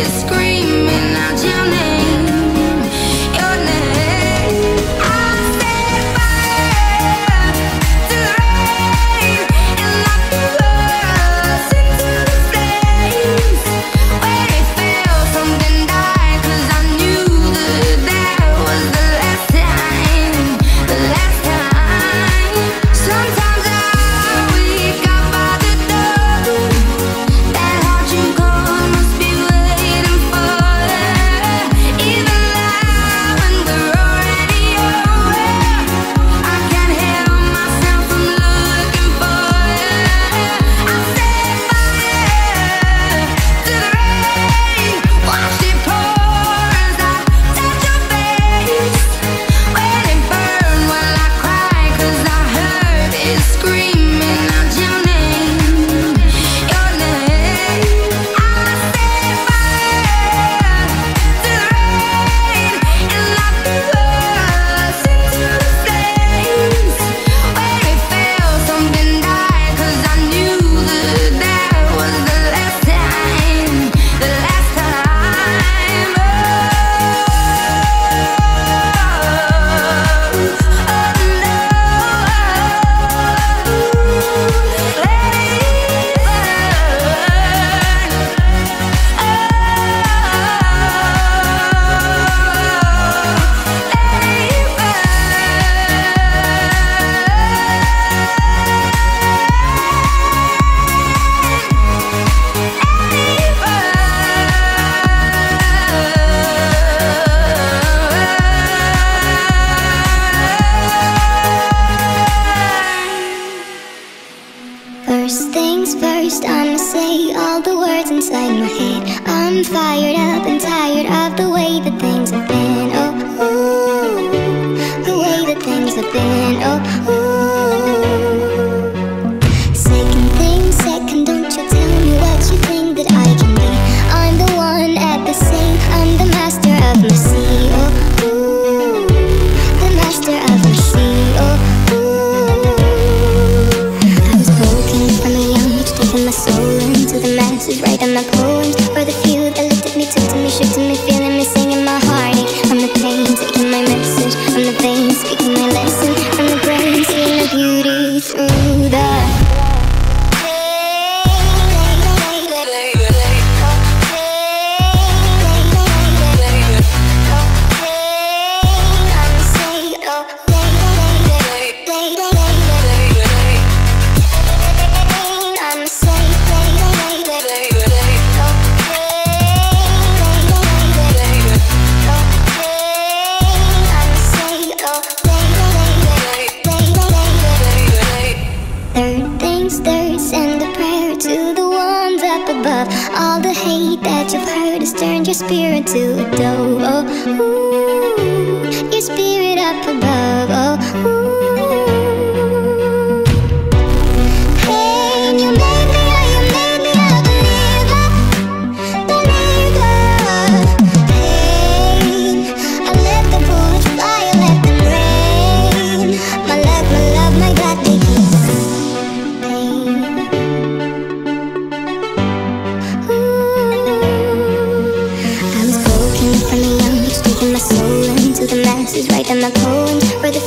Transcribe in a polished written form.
screaming out your name, your name. I set fire to the rain and locked us into the flames. When it fell, something died, 'cause I knew that was the last time, the last time. Sometimes I wake up by the door, that heart you call must be waiting for you. Even now when we're already over, I can't help myself from looking for you. I set fire to the rain, watched it pour as I touched your face. When it burned, well I cried, 'cause I heard it screaming out your name, your name. I set fire to the rain and locked us into the flames. When it fell, something died, 'cause I knew that was the last time, the last time. Oh, first things first, I'ma say all the words inside my head. I'm fired up and tired of the way that things have been. Oh, ooh, the way that things have been. Oh, ooh. Second thing, second, don't you tell me what you think that I can be. I'm the one at the same, I'm the master of my sea. Oh, ooh, the master of my sea. Oh, I was broken from a young age, taking my soul into the masses, writing my poems for the few that looked at me, took to me, shook to me, feeling me, singing my heartache. From the pain, taking my message from the veins, speaking my lesson from the brain, seeing the beauty through the third things third, send a prayer to the ones up above. All the hate that you've heard has turned your spirit to a dove. Oh, ooh, your spirit up above. Oh, ooh. Hey, you made me a believer, believer. Hey, I let the bullets fly, I let them rain. My love, my God, they keep pain. I was broken from a young age, taking my soul into the masses, writing my poems for the